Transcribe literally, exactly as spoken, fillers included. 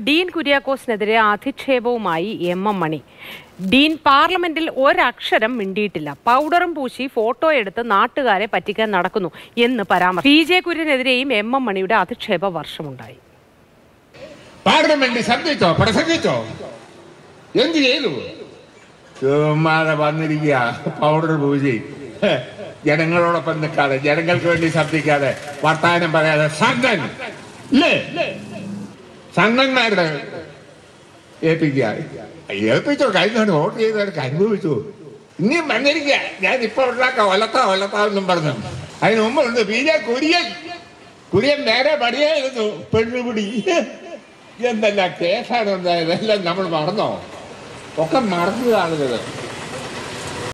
ഡീൻ കുര്യാക്കോസിനെതിരെ അധിക്ഷേപവുമായി M M Mani. Dean പാർലമെന്റിൽ ഒരക്ഷരം മിണ്ടിയിട്ടില്ല. പൗഡറും പൂശി ഫോട്ടോ എടുത്ത് നാട്ടുകാരെ പറ്റിക്കാൻ നടക്കുന്നു എന്ന് പരാമർശം. പി ജെ കുര്യനെതിരെയും എം എം മണിയുടെ അധിക്ഷേപ വർഷമുണ്ടായി. പാർലമെന്റ് ശബ്ദിച്ചോ പ്രസംഗിച്ചോ എന്ത് ചെയ്തു? ചുമ്മാതെ വന്നിരിക്കുക പൗഡർ പൂശി ജനങ്ങളോടൊപ്പം നിൽക്കാതെ, ജനങ്ങൾക്ക് വേണ്ടി ശബ്ദിക്കാതെ, വർത്താനം പറയാതെ സംഘം ഇല്ലേ സംഘന്മാരുടെ ഏൽപ്പിക്കുക. ഏൽപ്പിച്ചോ, കഴിഞ്ഞ വോട്ട് ചെയ്തവർക്ക് അനുഭവിച്ചു. ഇനിയും വന്നിരിക്കുക ഞാൻ ഇപ്പൊ ഉണ്ടാക്കാം ഒലത്താ ഒലത്താന്നും പറഞ്ഞു. അതിന് മുമ്പുണ്ട് പി ജെ കുര്യൻ. കുര്യൻ നേരെ പടിയായിരുന്നു പെണ്ണുപിടി. എന്തെല്ലാം കേസാണ് ഉണ്ടായത്, എല്ലാം നമ്മൾ മറന്നോ? ഒക്കെ മറന്നു കാണുന്നത്.